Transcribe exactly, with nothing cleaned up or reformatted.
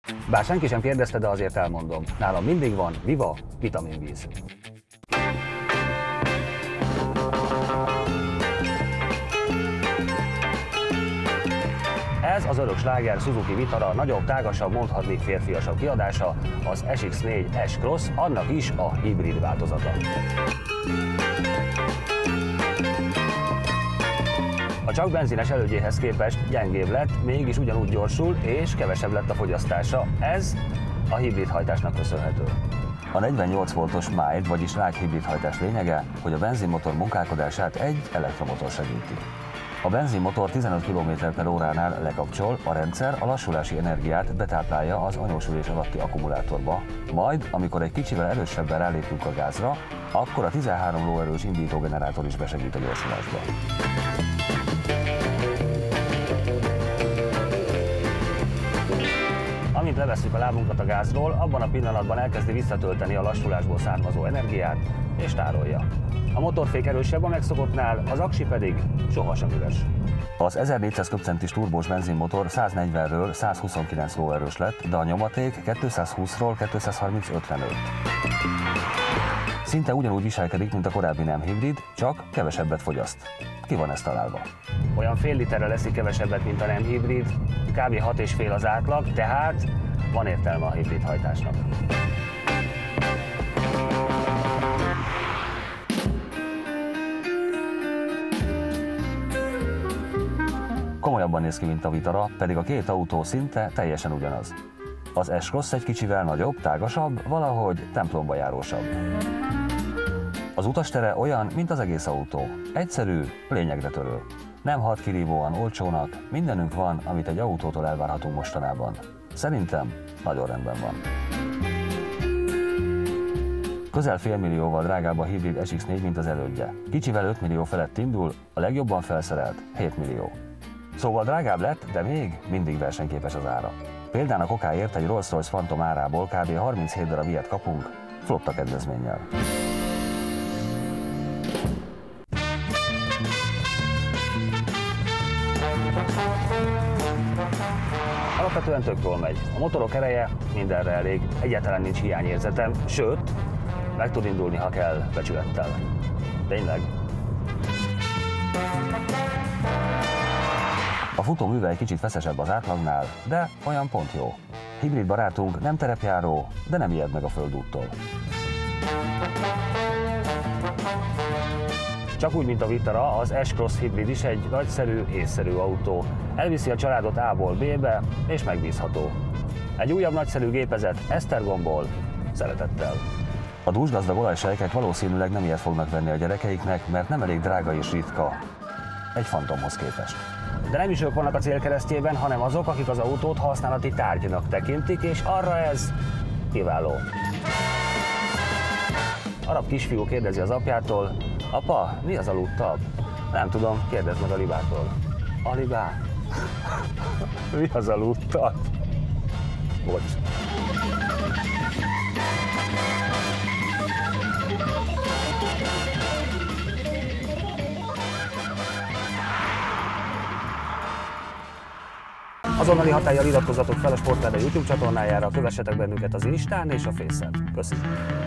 Bár senki sem kérdezte, de azért elmondom. Nálam mindig van Viva vitaminvíz. Ez az örök sláger Suzuki Vitara nagyobb, tágasabb, mondhatni férfiasabb kiadása, az es iksz négy S-Cross, annak is a hibrid változata. A csak benzines elődjéhez képest gyengébb lett, mégis ugyanúgy gyorsul és kevesebb lett a fogyasztása. Ez a hibrid hajtásnak köszönhető. A negyvennyolc voltos mild, vagyis lágy hibrid hajtás lényege, hogy a benzinmotor munkálkodását egy elektromotor segíti. A benzinmotor tizenöt kilométer per óránál lekapcsol, a rendszer a lassulási energiát betáplálja az anyósülés alatti akkumulátorba, majd, amikor egy kicsivel erősebben rálépünk a gázra, akkor a tizenhárom lóerős indítógenerátor is besegít a gyorsulásba. Amint levesszük a lábunkat a gázról, abban a pillanatban elkezdi visszatölteni a lassulásból származó energiát és tárolja. A motorfék erősebb a megszokottnál, az aksi pedig sohasem üres. Az ezernégyszáz köbcentis turbós benzinmotor száznegyvenről százhuszonkilenc lóerős lett, de a nyomaték kétszázhúszról kétszázharmincötre nőtt. Szinte ugyanúgy viselkedik, mint a korábbi nem hibrid, csak kevesebbet fogyaszt. Ki van ezt találva? Olyan fél literre leszik kevesebbet, mint a nem hibrid, kb. hat és fél az átlag, tehát van értelme a hibrid hajtásnak. Komolyabban néz ki, mint a Vitara, pedig a két autó szinte teljesen ugyanaz. Az S-Cross egy kicsivel nagyobb, tágasabb, valahogy templomba járósabb. Az utastere olyan, mint az egész autó. Egyszerű, lényegre törő. Nem hat kirívóan olcsónak, mindenünk van, amit egy autótól elvárhatunk mostanában. Szerintem nagyon rendben van. Közel fél millióval drágább a hibrid es iksz négy, mint az elődje. Kicsivel öt millió felett indul, a legjobban felszerelt hét millió. Szóval drágább lett, de még mindig versenyképes az ára. Példának okáért egy Rolls-Royce Phantom árából kb. harminchét darab ilyet kapunk, flotta kedvezménnyel. Alapvetően tök jól megy. A motorok ereje mindenre elég, egyáltalán nincs hiányérzetem, sőt, meg tud indulni, ha kell, becsülettel. Tényleg. A futóműve egy kicsit feszesebb az átlagnál, de olyan pont jó. Hibrid barátunk nem terepjáró, de nem ijed meg a földúttól. Csak úgy, mint a Vitara, az S-Cross hibrid is egy nagyszerű, észszerű autó. Elviszi a családot A-ból B-be, és megbízható. Egy újabb nagyszerű gépezet Esztergomból, szeretettel. A dúsgazdag olajsejkek valószínűleg nem ilyet fognak venni a gyerekeiknek, mert nem elég drága és ritka egy Phantomhoz képest. De nem is ők vannak a célkeresztjében, hanem azok, akik az autót használati tárgynak tekintik, és arra ez kiváló. Arab kisfiú kérdezi az apjától: apa, mi az aludtabb? Nem tudom, kérdezd meg Alibától. Alibá? Mi az aludtabb? Bocs. Azonnali hatállyal iratkozzatok fel a Sportrádió YouTube csatornájára, kövessetek bennünket az Instán és a Face-en. Köszönöm!